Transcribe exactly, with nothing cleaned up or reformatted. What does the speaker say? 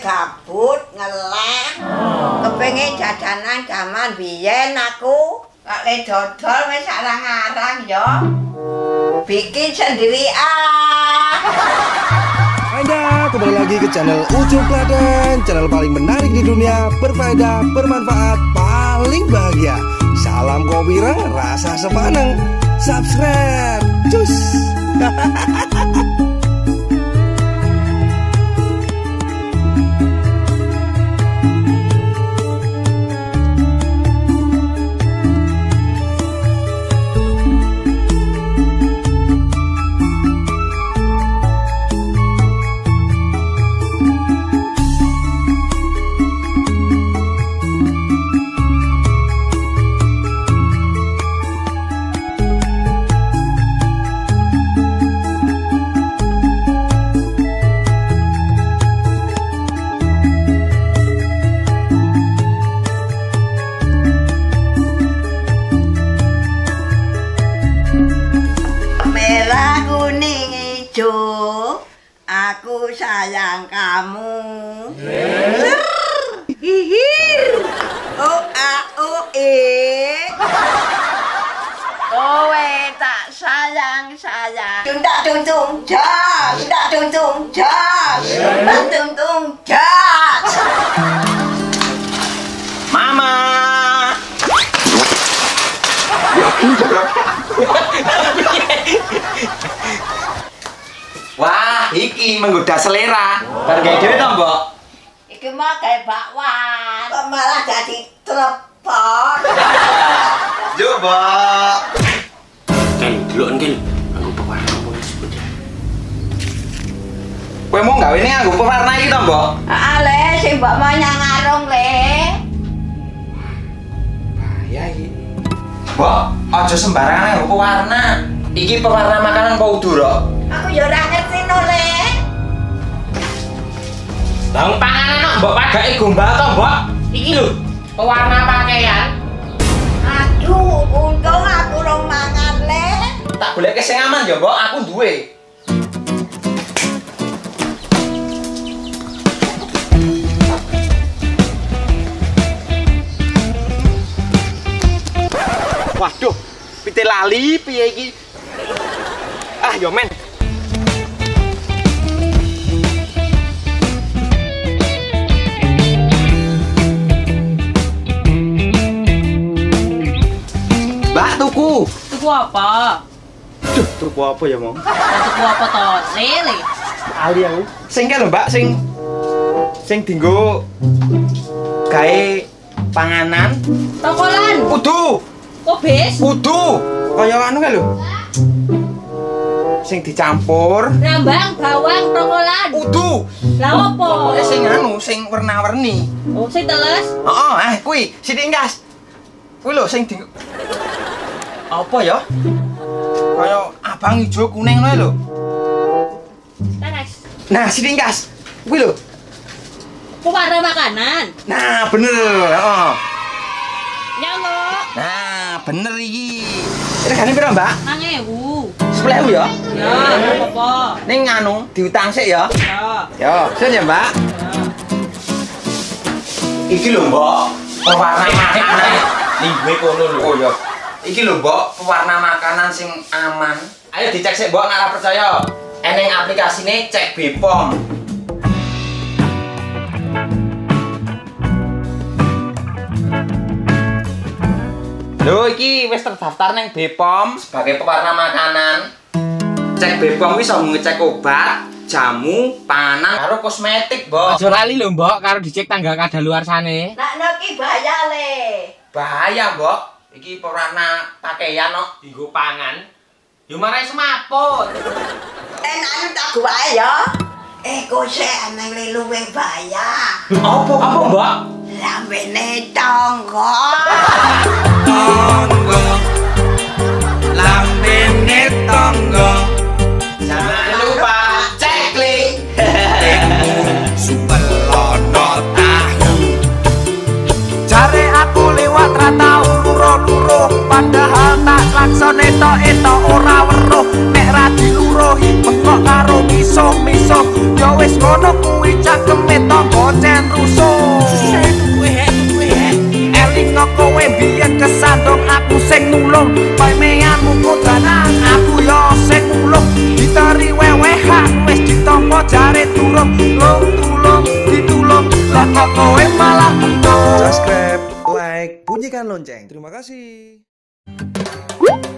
gabut ngelek. Kepengin jajanan jaman biyen aku. Kak le dodol wis arang-arang ya. Bikin sendiri ah. Anda kembali lagi ke channel Ucup Klaten, channel paling menarik di dunia, berfaedah, bermanfaat, paling bahagia. Salam Kowira, rasa sepaneng. Subscribe, cus. Aku sayang kamu. Hihir. Oh a oh e. Kowe tak sayang sayang. Tundak tuntung jas, tundak tuntung jas, tundak tuntung jas. Mama. Wah, iki menggoda selera. Bar gawe dhewe to, Mbok? Iki mah gawe bakwan. Kok malah jadi trepot. Yo, Mbok. Ken, delok ken. Nganggo pewarna apa wis beda. Kowe mau gawe ne nganggo pewarna iki to, Mbok? Heeh, Le, sing mbok mau nyang ngarung, Le. Bahaya iki. Mbok, aja sembarangan nganggo pewarna. Iki pewarna makanan apa udur kok? Aku ya ora ngerti no, Le. Bang panganan kok mbok padake gombal to, Mbok? Iki lho, pewarna pakaian. Aduh, untung aku rong mangan, Le. Tak goleke sing aman ya, Mbok, aku duwe. Waduh, pite lali piye iki? Ah, yo men. Mbak, tuku. Tuku apa? Duh, tuku apa ya, Mong? Tuku apa to? Lele. Ali aku. Sing kae lho, Mbak, sing sing dienggo gawe panganan. Tokolan. Kudu. Kobes. Kudu. Kaya anu kae lho. Sing dicampur. Rambang, bawang, tokolan. Kudu. Lah opo? Pokoke sing anu, sing warna-warni. Oh, sing teles. Heeh, eh kuwi, Sitingkas. Kuwi lho sing di apa ya? Kaya abang ijo kuning ngono lho. Teles. Nah, Sitingkas. Kuwi lho. Pewarna makanan. Nah, bener. Heeh. Ya lo. Nah, bener iki. Regane piro, Mbak? Mang ewu. sepuluh ribu ya? Ya, apa-apa. Ning anu, diutang sik ya. Ya. Yo, sen ya, Mbak. Iki lho, Mbok. Pewarna makanan. Linggue kono lho. Oh ya. Iki lho, Mbok, pewarna makanan sing aman. Ayo dicek sik, Mbok, nek ora percaya. Eneng aplikasine Cek B P O M. Lho, iki wis terdaftar neng B P O M sebagai pewarna makanan. Cek B P O M wis iso ngecek obat, jamu, panganan karo kosmetik, Mbok. Aja lali lho, Mbok, karo dicek tanggal kadaluarsane. Nak neki bahaya, Le. Bahaya, Mbok. Iki pewarna pakaian kok Dienggo pangan. Yo marai semaput. Enak anu tak wae ya. Eh, kok sik nang luwih bahaya. Apa apa, Mbok? Lambene tonggo. Tonggo. Lambene tonggo. Jangan lupa cek klik. Super lono tahu. Jare aku lewat ra tau luruh-luruh, padahal tak laksane tok etok ora weruh. Nek ra diluruhi bengok karo misuh-misuh, ya wis ngono kuwi cakeme tonggo. mulung pamean mukut danang aku yo sing mulung ditari wewehan wis ditampa jare turung lung tulung ditulung lah kok kowe malah mendung. Subscribe, like, bunyikan lonceng. Terima kasih.